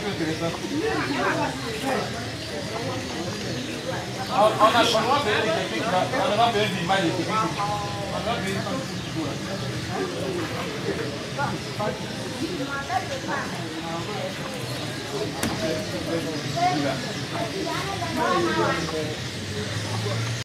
On a pas payé les techniques, on a payé du mal les techniques. On a payé comme tout.